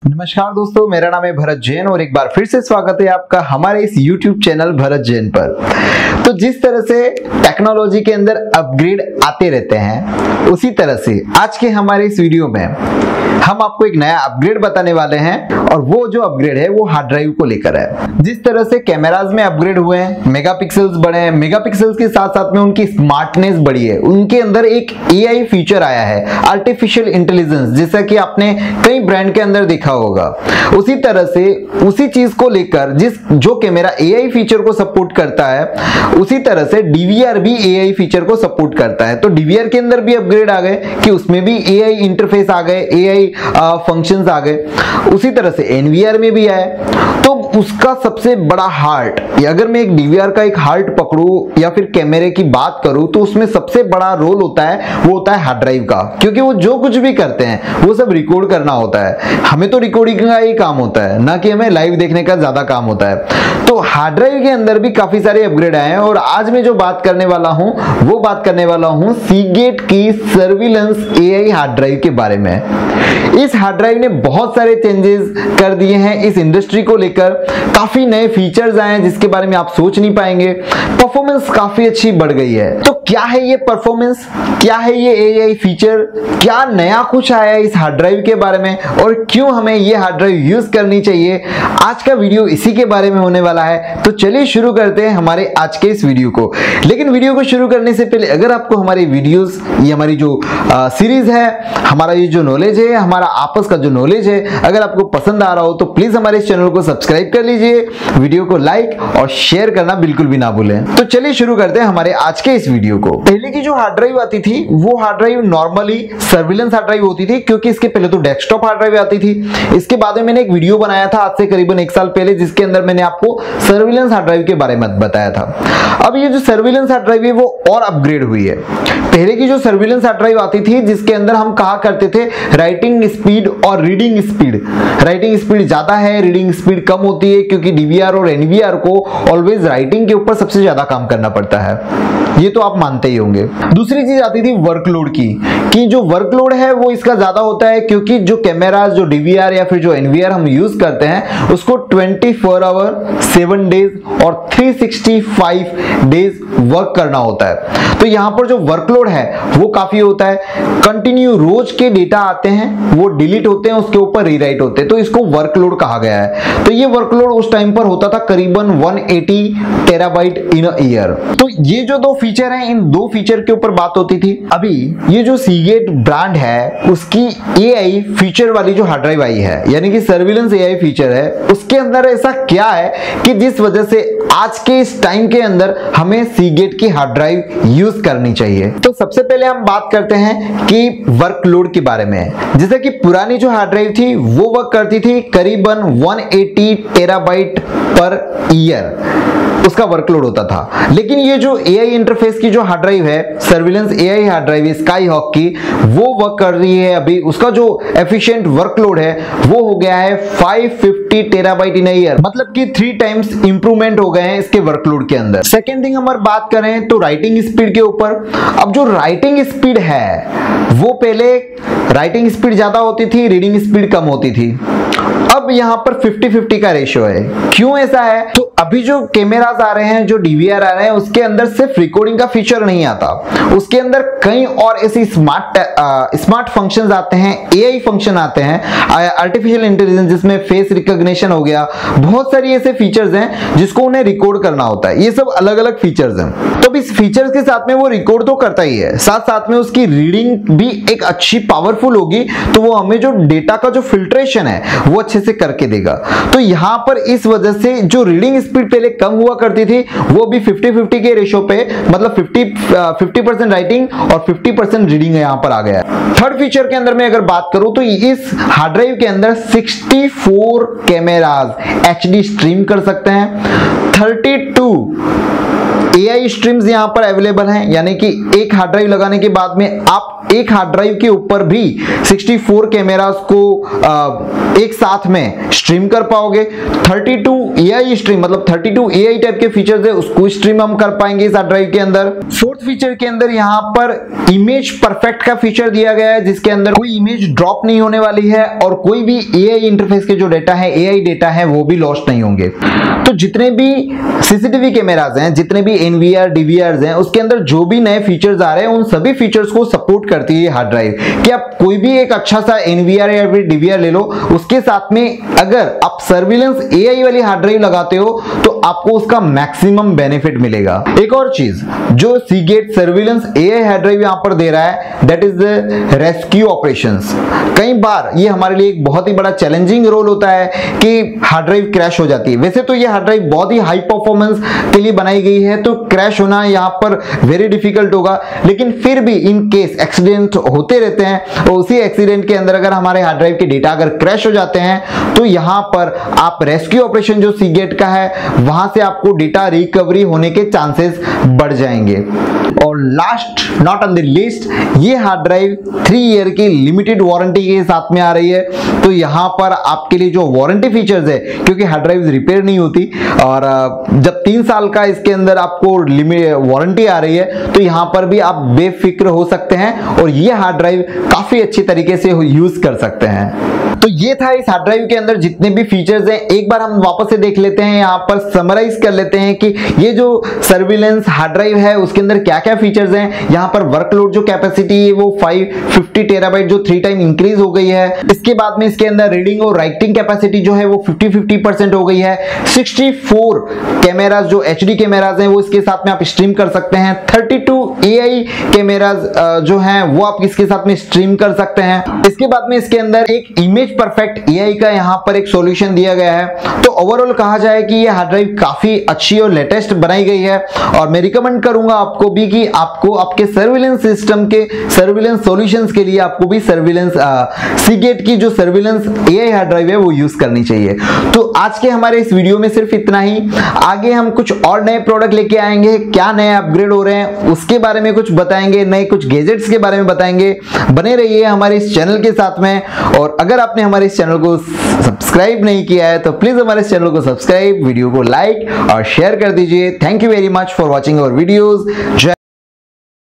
नमस्कार दोस्तों, मेरा नाम है भरत जैन और एक बार फिर से स्वागत है आपका हमारे इस YouTube चैनल भरत जैन पर। तो जिस तरह से टेक्नोलॉजी के अंदर अपग्रेड आते रहते हैं, उसी तरह से आज के हमारे इस वीडियो में हम आपको एक नया अपग्रेड बताने वाले हैं और वो जो अपग्रेड है वो हार्ड ड्राइव को लेकर है। जिस तरह से कैमराज में अपग्रेड हुए हैं, मेगापिक्सल्स बढ़े हैं, मेगापिक्सल्स के साथ साथ में उनकी स्मार्टनेस बढ़ी है, उनके अंदर एक AI फीचर आया है, आर्टिफिशियल इंटेलिजेंस, जैसा कि आपने कई ब्रांड के अंदर देखा होगा। उसी तरह से उसी चीज को लेकर जो कैमरा AI फीचर को सपोर्ट करता है, उसी तरह से DVR भी AI फीचर को सपोर्ट करता है। तो DVR के अंदर भी अपग्रेड आ गए कि उसमें भी AI इंटरफेस आ गए, AI फंक्शंस आ गए। उसी तरह से NVR में भी आए। तो उसका सबसे बड़ा हार्ट, अगर मैं एक DVR का एक हार्ट पकड़ूं या फिर कैमरे की बात करूं, तो उसमें सबसे बड़ा रोल होता है, वो होता है हार्ड ड्राइव का, क्योंकि वो जो कुछ भी करते हैं वो सब रिकॉर्ड करना होता है। हमें तो रिकॉर्डिंग का ही काम होता है, ना कि हमें लाइव देखने का ज्यादा काम होता है। तो हार्ड ड्राइव के अंदर भी काफी सारे अपग्रेड आए हैं और आज मैं जो बात करने वाला हूं वो बात करने वाला हूं सीगेट की सर्विलेंस AI हार्ड ड्राइव के बारे में। इस हार्ड ड्राइव ने बहुत सारे चेंजेस कर दिए हैं इस इंडस्ट्री को लेकर, काफी नए फीचर्स आए हैं जिसके बारे में आप सोच नहीं पाएंगे। परफॉर्मेंस काफी अच्छी बढ़ गई है। तो क्या है ये परफॉर्मेंस, क्या है ये AI फीचर, क्या नया कुछ आया है इस हार्ड ड्राइव के बारे में और क्यों हमें ये हार्ड ड्राइव यूज करनी चाहिए, आज का वीडियो इसी के बारे में होने वाला है। तो चलिए शुरू करते हैं हमारे आज के इस वीडियो को। लेकिन वीडियो को शुरू करने से पहले अगर आपको हमारी वीडियोस, ये हमारी जो सीरीज है, हमारा ये जो नॉलेज है, हमारा आपस का जो नॉलेज है, अगर आपको पसंद आ रहा हो तो प्लीज हमारे इस चैनल को सब्सक्राइब कर लीजिए, वीडियो को लाइक और शेयर करना बिल्कुल भी ना भूलें। तो चलिए शुरू करते हैं हमारे आज के इस वीडियो को। पहले की जो हार्ड ड्राइव आती थी वो hard drive normally surveillance hard drive होती थी, क्योंकि इसके पहले तो डेस्कटॉप हार्ड ड्राइव आती थी। इसके बाद में मैंने एक वीडियो बनाया था आज से करीबन 1 साल पहले, जिसके अंदर मैंने आपको सर्विलेंस हार्ड ड्राइव के बारे में बताया था। अब ये जो सर्विलेंस हार्ड ड्राइव है वो और अपग्रेड हुई है। पहले की जो सर्विलेंस हार्ड ड्राइव आती थी जिसके अंदर हम कहा करते थे राइटिंग स्पीड और रीडिंग स्पीड, राइटिंग स्पीड ज्यादा है, रीडिंग स्पीड कम होती है, क्योंकि DVR और NVR को ऑलवेज राइटिंग के ऊपर सबसे ज्यादा काम करना पड़ता है, ये तो आप मानते ही होंगे। दूसरी चीज आती थी वर्कलोड की, कि जो वर्कलोड है वो इसका ज्यादा होता है, क्योंकि जो कैमरा, जो DVR या फिर जो NVR हम यूज करते हैं उसको 24 आवर 7 डेज और 365 डेज वर्क करना होता है। तो यहां पर जो वर्कलोड है वो काफी होता है, कंटिन्यू रोज के डेटा आते हैं, वो डिलीट होते हैं, उसके ऊपर रीराइट होते हैं, तो इसको वर्कलोड कहा गया है। तो ये वर्कलोड उस टाइम पर होता था करीबन 180 टेराबाइट इन अ ईयर। तो ये जो दो फीचर हैं, इन दो फीचर के ऊपर बात होती थी। अभी ये जो सीगेट ब्रांड है उसकी AI फीचर वाली जो हार्ड ड्राइव आई है, यानी कि सर्विलेंस AI फीचर है, उसके अंदर ऐसा क्या है कि जिस वजह से आज के इस टाइम के अंदर हमें सीगेट की हार्ड ड्राइव यूज करनी चाहिए। तो सबसे पहले हम बात करते हैं कि वर्कलोड के बारे में। जैसे कि पुरानी जो हार्ड ड्राइव थी वो वर्क करती थी करीबन 180 टेराबाइट पर ईयर, उसका वर्कलोड होता था। लेकिन ये जो AI इंटरफेस की जो हार्ड ड्राइव है, surveillance AI hard drive Skyhawk की, वो वर्क कर रही है अभी, उसका जो एफिशिएंट वर्कलोड है वो हो गया है 550 टेराबाइट इन ईयर, मतलब कि 3 टाइम्स इंप्रूवमेंट हो गए हैं इसके वर्कलोड के अंदर। सेकेंड थिंग हम बात करें तो राइटिंग स्पीड के ऊपर। अब जो राइटिंग स्पीड है वो पहले राइटिंग स्पीड ज्यादा होती थी, रीडिंग स्पीड कम होती थी। अब यहां पर 50-50 का रेशियो है। क्यों ऐसा है? तो अभी जो कैमरास आ रहे हैं, जो DVR आ रहे हैं, उसके अंदर सिर्फ रिकॉर्डिंग का फीचर नहीं आता, उसके अंदर कई और ऐसी स्मार्ट फंक्शंस आते हैं, AI फंक्शन आते हैं, आर्टिफिशियल इंटेलिजेंस, जिसमें फेस रिकॉग्निशन हो गया, बहुत सारी ऐसे फीचर्स हैं जिसको उन्हें रिकॉर्ड करना होता है। ये सब अलग अलग फीचर्स हैं। तो इस फीचर्स के साथ में वो रिकॉर्ड तो करता ही है, साथ साथ में उसकी रीडिंग भी एक अच्छी पावरफुल होगी, तो वो हमें जो डेटा का जो फिल्ट्रेशन है वो अच्छे से करके देगा। तो यहां पर इस वजह से जो रीडिंग स्पीड पहले कम हुआ करती थी वो भी 50-50 के रेशियो पे, मतलब 50% राइटिंग और 50% रीडिंग यहां पर आ गया है। थर्ड फीचर के अंदर मैं अगर बात करूं तो इस हार्ड ड्राइव के अंदर 64 कैमरास HD स्ट्रीम कर सकते हैं। 32 AI स्ट्रीम्स यहां पर अवेलेबल हैं, यानी कि एक हार्ड ड्राइव लगाने के बाद में आप एक हार्ड ड्राइव के ऊपर भी 64 कैमरास को एक साथ में स्ट्रीम कर पाओगे। 32 AI स्ट्रीम मतलब 32 AI टाइप के फीचर्स है, उसको स्ट्रीम हम कर पाएंगे इस हार्ड ड्राइव के अंदर। फोर्थ फीचर के अंदर यहां पर इमेज परफेक्ट का फीचर दिया गया है, जिसके अंदर कोई इमेज ड्रॉप नहीं होने वाली है और कोई भी AI इंटरफेस के जो डेटा है, AI डेटा है, वो भी लॉस्ट नहीं होंगे। तो जितने भी CCTV कैमरास हैं, जितने भी NVR DVRs हैं, उसके अंदर जो भी नए फीचर्स आ रहे हैं, उन सभी फीचर्स को सपोर्ट करती है हार्ड ड्राइव कि आप कोई भी एक अच्छा सा NVR या फिर DVR ले लो, उसके साथ में अगर आप सर्विलेंस AI वाली हार्ड ड्राइव लगाते हो तो आपको उसका मैक्सिमम बेनिफिट मिलेगा। एक और चीज जो Seagate surveillance AI hard drive यहां पर दे रहा है, that is the rescue operations. कई बार ये हमारे लिए एक बहुत ही बड़ा चैलेंजिंग रोल होता है कि हार्ड ड्राइव क्रैश हो जाती है। वैसे तो ये हार्ड ड्राइव बहुत ही हाई परफॉर्मेंस के लिए बनाई गई है, तो क्रैश होना यहां पर वेरी डिफिकल्ट होगा, लेकिन फिर भी इन केस एक्सीडेंट होते रहते हैं और उसी एक्सीडेंट के अंदर अगर हमारे हार्ड ड्राइव के डेटा अगर क्रैश हो जाते हैं तो यहां पर आप रेस्क्यू ऑपरेशन जो Seagate का है, वहां से आपको डेटा रिकवरी होने के चांसेस बढ़ जाएंगे। और last not on the list, ये हार्ड ड्राइव 3 ईयर की लिमिटेड वारंटी के साथ में आ रही है। तो यहां पर आपके लिए जो वारंटी फीचर्स है, क्योंकि हार्ड ड्राइव रिपेयर नहीं होती और जब 3 साल का इसके अंदर आपको वारंटी आ रही है, तो यहां पर भी आप बेफिक्र हो सकते हैं और ये हार्ड ड्राइव काफी अच्छी तरीके से यूज कर सकते हैं। तो ये था इस हार्ड ड्राइव के अंदर जितने भी फीचर्स हैं। एक बार हम वापस से देख लेते हैं, यहां पर समराइज कर लेते हैं कि ये जो सर्विलेंस हार्ड ड्राइव है उसके अंदर क्या क्या फीचर्स हैं। यहां पर वर्कलोड जो कैपेसिटी है वो 550 टेराबाइट जो 3 टाइम इंक्रीज हो गई है। इसके बाद में इसके अंदर रीडिंग और राइटिंग कैपेसिटी जो है वो 50% हो गई है। 64 कैमरास जो HD कैमरास हैं वो इसके साथ में आप स्ट्रीम कर सकते हैं। 32 AI कैमरास जो हैं वो आप इसके साथ में स्ट्रीम कर सकते हैं। इसके बाद में इसके अंदर एक इमेज परफेक्ट AI का यहां पर एक सॉल्यूशन दिया गया है। तो ओवरऑल कहा जाए कि ये हार्ड ड्राइव काफी अच्छी और लेटेस्ट बनाई गई है और मैं रिकमेंड करूंगा आपको भी कि आपको आपके सर्विलेंस सिस्टम के सर्विलेंस सॉल्यूशंस के लिए आपको भी सर्विलेंस Seagate की जो सर्विलेंस AI हार्ड ड्राइव है वो यूज करनी चाहिए। तो आज के हमारे इस वीडियो में सिर्फ इतना ही। आगे हम कुछ और नए प्रोडक्ट लेके आएंगे, क्या नए अपग्रेड हो रहे हैं उसके बारे में कुछ बताएंगे, नए कुछ गैजेट्स के बारे में बताएंगे। बने रहिए हमारे इस चैनल के साथ में और अगर आपने हमारे इस चैनल को सब्सक्राइब नहीं किया है तो प्लीज हमारे इस चैनल को सब्सक्राइब, वीडियो को लाइक और शेयर कर दीजिए। Thank you very much for watching our videos.